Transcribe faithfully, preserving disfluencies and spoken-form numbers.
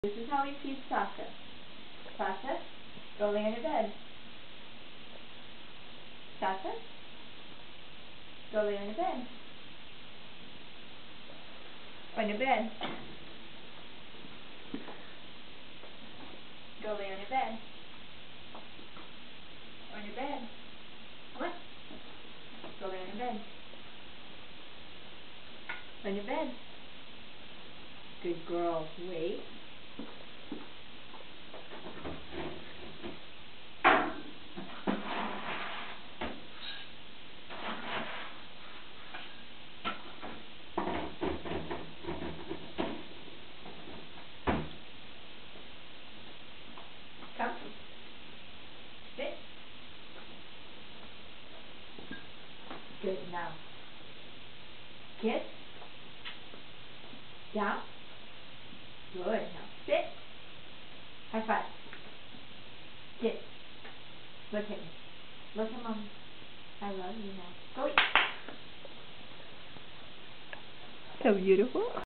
This is how we feed Sasha. Sasha, go lay on your bed. Sasha, go lay on your bed. On your bed. Go lay on your bed. On your bed. Come on. Go lay on your bed. On your bed. Good girl. Wait. Come. Sit. Good. Now. Kiss. Down. Good. Now sit. High five. Sit. Look at me. Look at mommy. I love you now. Go eat. So beautiful.